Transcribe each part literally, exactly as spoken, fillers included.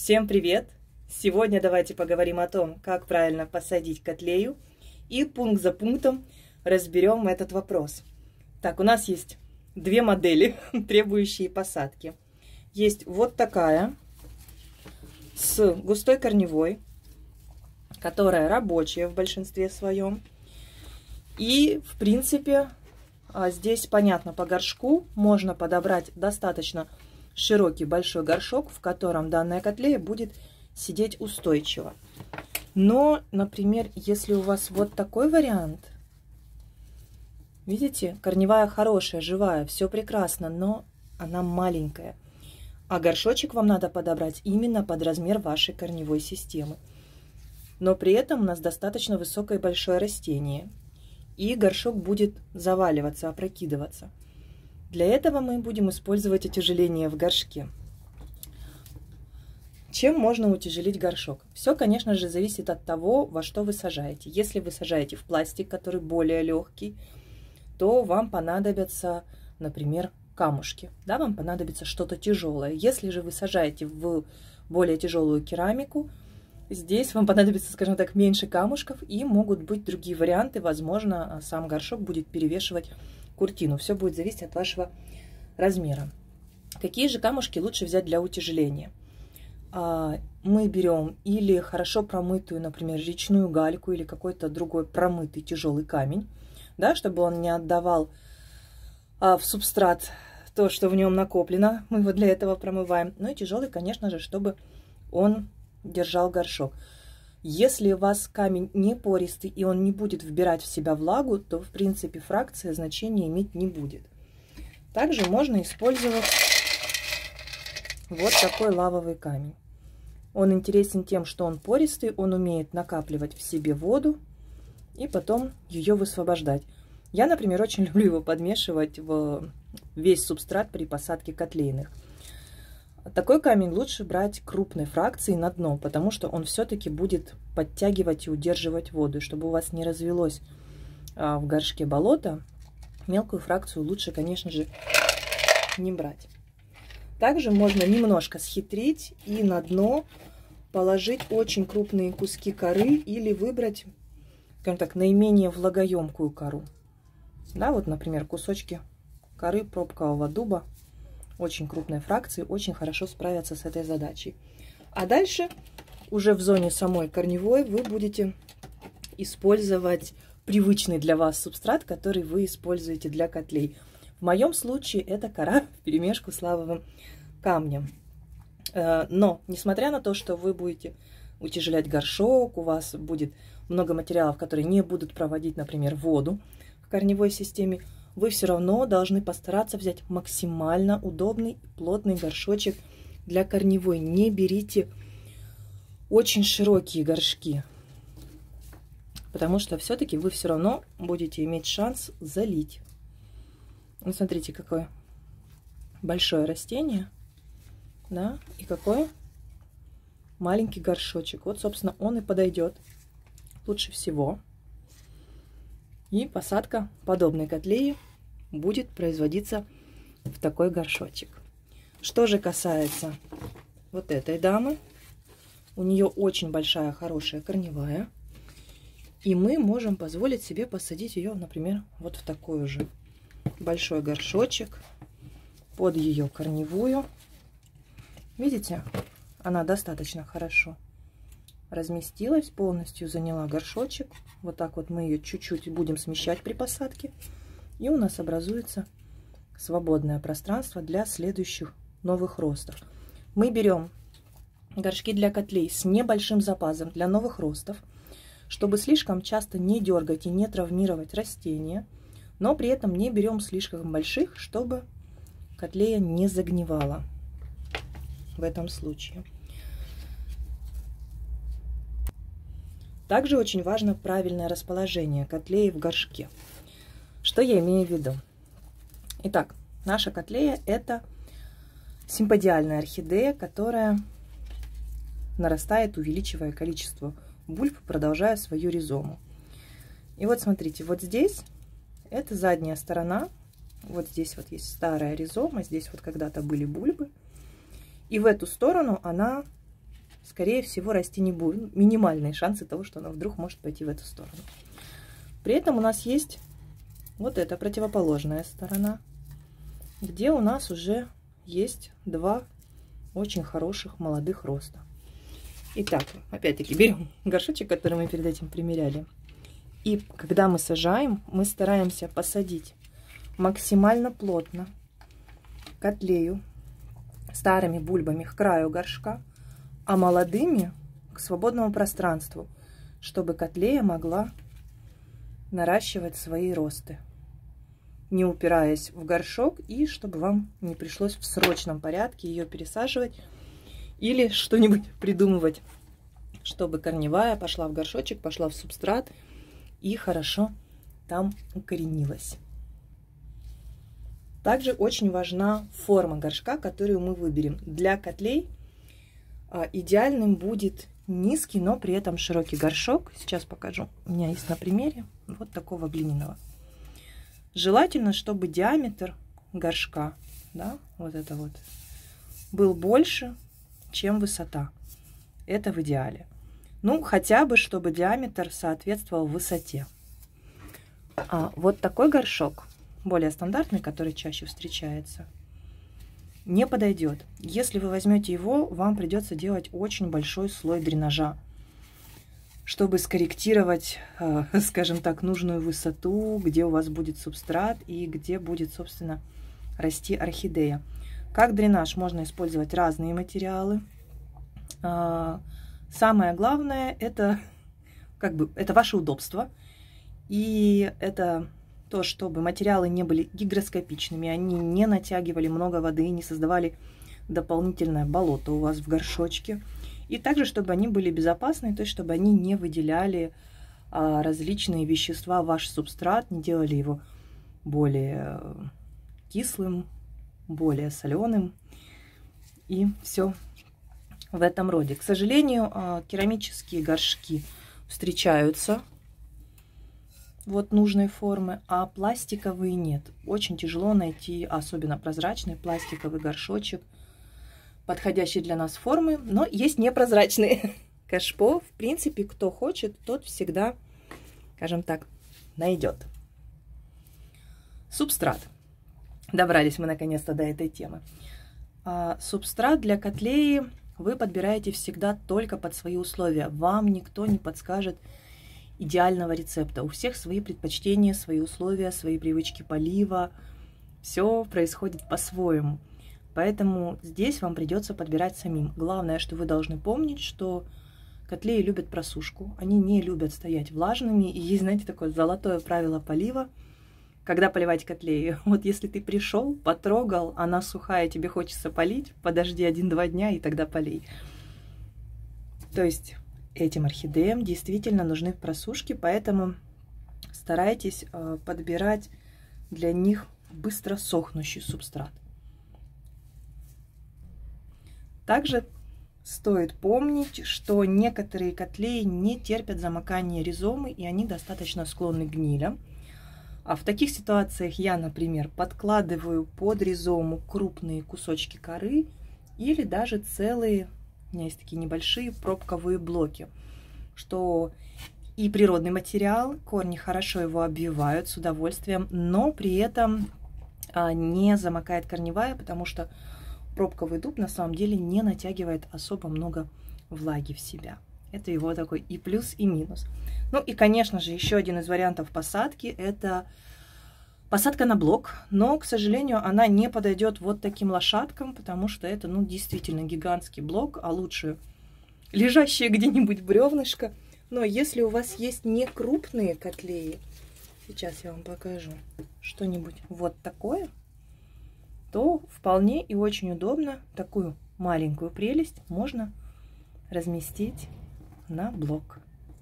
Всем привет! Сегодня давайте поговорим о том, как правильно посадить котлею, и пункт за пунктом разберем этот вопрос. Так, у нас есть две модели, требующие посадки. Есть вот такая с густой корневой, которая рабочая в большинстве своем. И, в принципе, здесь понятно, по горшку можно подобрать достаточно широкий большой горшок, в котором данная котлея будет сидеть устойчиво. Но, например, если у вас вот такой вариант, видите, корневая хорошая, живая, все прекрасно, но она маленькая. А горшочек вам надо подобрать именно под размер вашей корневой системы. Но при этом у нас достаточно высокое и большое растение, и горшок будет заваливаться, опрокидываться. Для этого мы будем использовать утяжеление в горшке. Чем можно утяжелить горшок? Все, конечно же, зависит от того, во что вы сажаете. Если вы сажаете в пластик, который более легкий, то вам понадобятся, например, камушки. Да, вам понадобится что-то тяжелое. Если же вы сажаете в более тяжелую керамику, здесь вам понадобится, скажем так, меньше камушков, и могут быть другие варианты. Возможно, сам горшок будет перевешивать куртину. Все будет зависеть от вашего размера. Какие же камушки лучше взять для утяжеления? Мы берем или хорошо промытую, например, речную гальку или какой-то другой промытый тяжелый камень, да, чтобы он не отдавал в субстрат то, что в нем накоплено. Мы его для этого промываем. Ну и тяжелый, конечно же, чтобы он держал горшок. Если у вас камень не пористый и он не будет вбирать в себя влагу, то, в принципе, фракция значения иметь не будет. Также можно использовать вот такой лавовый камень. Он интересен тем, что он пористый, он умеет накапливать в себе воду и потом ее высвобождать. Я, например, очень люблю его подмешивать в весь субстрат при посадке котлейных. Такой камень лучше брать крупной фракции на дно, потому что он все-таки будет подтягивать и удерживать воду. И чтобы у вас не развелось а, в горшке болото, мелкую фракцию лучше, конечно же, не брать. Также можно немножко схитрить и на дно положить очень крупные куски коры или выбрать, скажем так, наименее влагоемкую кору. Да, вот, например, кусочки коры пробкового дуба. Очень крупной фракции, очень хорошо справятся с этой задачей. А дальше, уже в зоне самой корневой, вы будете использовать привычный для вас субстрат, который вы используете для котлей. В моем случае это кора вперемешку с лавовым камнем. Но, несмотря на то, что вы будете утяжелять горшок, у вас будет много материалов, которые не будут проводить, например, воду в корневой системе, вы все равно должны постараться взять максимально удобный и плотный горшочек для корневой. Не берите очень широкие горшки, потому что все-таки вы все равно будете иметь шанс залить. Вот смотрите, какое большое растение, да, и какой маленький горшочек. Вот, собственно, он и подойдет лучше всего. И посадка подобной котлеи будет производиться в такой горшочек. Что же касается вот этой дамы, у нее очень большая, хорошая корневая. И мы можем позволить себе посадить ее, например, вот в такой же большой горшочек под ее корневую. Видите, она достаточно хорошо разместилась, полностью заняла горшочек. Вот так вот мы ее чуть-чуть будем смещать при посадке. И у нас образуется свободное пространство для следующих новых ростов. Мы берем горшки для котлей с небольшим запасом для новых ростов, чтобы слишком часто не дергать и не травмировать растения, но при этом не берем слишком больших, чтобы котлея не загнивала в этом случае. Также очень важно правильное расположение котлеи в горшке. Что я имею в виду? Итак, наша котлея – это симподиальная орхидея, которая нарастает, увеличивая количество бульб, продолжая свою ризому. И вот смотрите, вот здесь это задняя сторона. Вот здесь вот есть старая ризома, здесь вот когда-то были бульбы. И в эту сторону она скорее всего, расти не будет. Минимальные шансы того, что оно вдруг может пойти в эту сторону. При этом у нас есть вот эта противоположная сторона, где у нас уже есть два очень хороших молодых роста. Итак, опять-таки берем горшочек, который мы перед этим примеряли. И когда мы сажаем, мы стараемся посадить максимально плотно котлею старыми бульбами к краю горшка, а молодыми к свободному пространству, чтобы котлея могла наращивать свои росты, не упираясь в горшок, и чтобы вам не пришлось в срочном порядке ее пересаживать или что-нибудь придумывать, чтобы корневая пошла в горшочек, пошла в субстрат и хорошо там укоренилась. Также очень важна форма горшка, которую мы выберем. Для котлей идеальным будет низкий, но при этом широкий горшок. Сейчас покажу. У меня есть на примере вот такого глиняного. Желательно, чтобы диаметр горшка, да, вот это вот, был больше, чем высота. Это в идеале. Ну, хотя бы, чтобы диаметр соответствовал высоте. А вот такой горшок, более стандартный, который чаще встречается, не подойдет. Если вы возьмете его, вам придется делать очень большой слой дренажа, чтобы скорректировать, скажем так, нужную высоту, где у вас будет субстрат и где будет, собственно, расти орхидея. Как дренаж можно использовать разные материалы. Самое главное, это, как бы, это ваше удобство. И это то, чтобы материалы не были гигроскопичными, они не натягивали много воды, не создавали дополнительное болото у вас в горшочке. И также, чтобы они были безопасны, то есть, чтобы они не выделяли а, различные вещества в ваш субстрат, не делали его более кислым, более соленым и все в этом роде. К сожалению, а, керамические горшки встречаются вот нужной формы, а пластиковые нет. Очень тяжело найти, особенно прозрачный пластиковый горшочек, подходящий для нас формы, но есть непрозрачные кашпо. В принципе, кто хочет, тот всегда, скажем так, найдет. Субстрат. Добрались мы наконец-то до этой темы. А, субстрат для котлеи вы подбираете всегда только под свои условия. Вам никто не подскажет идеального рецепта. У всех свои предпочтения, свои условия, свои привычки полива. Все происходит по-своему. Поэтому здесь вам придется подбирать самим. Главное, что вы должны помнить, что котлеи любят просушку. Они не любят стоять влажными. И есть, знаете, такое золотое правило полива. Когда поливать котлею? Вот если ты пришел, потрогал, она сухая, тебе хочется полить, подожди один-два дня и тогда полей. То есть этим орхидеям действительно нужны просушки, поэтому старайтесь подбирать для них быстро сохнущий субстрат. Также стоит помнить, что некоторые котлеи не терпят замокания ризомы, и они достаточно склонны к гнилям. А в таких ситуациях я, например, подкладываю под ризому крупные кусочки коры или даже целые, у меня есть такие небольшие пробковые блоки, что и природный материал, корни хорошо его обвивают с удовольствием, но при этом не замокает корневая, потому что пробковый дуб на самом деле не натягивает особо много влаги в себя. Это его такой и плюс, и минус. Ну и, конечно же, еще один из вариантов посадки – это посадка на блок. Но, к сожалению, она не подойдет вот таким лошадкам, потому что это, ну, действительно гигантский блок, а лучше лежащее где-нибудь бревнышко. Но если у вас есть не крупные котлеи, сейчас я вам покажу что-нибудь вот такое, то вполне и очень удобно такую маленькую прелесть можно разместить на блок.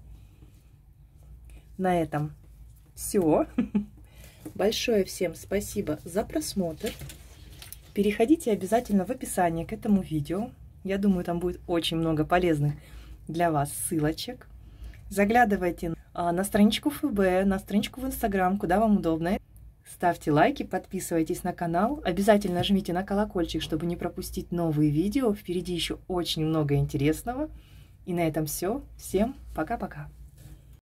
На этом все. Большое всем спасибо за просмотр. Переходите обязательно в описание к этому видео. Я думаю, там будет очень много полезных для вас ссылочек. Заглядывайте на страничку эф бэ, на страничку в инстаграм, куда вам удобно. Ставьте лайки, подписывайтесь на канал. Обязательно жмите на колокольчик, чтобы не пропустить новые видео. Впереди еще очень много интересного. И на этом все. Всем пока-пока.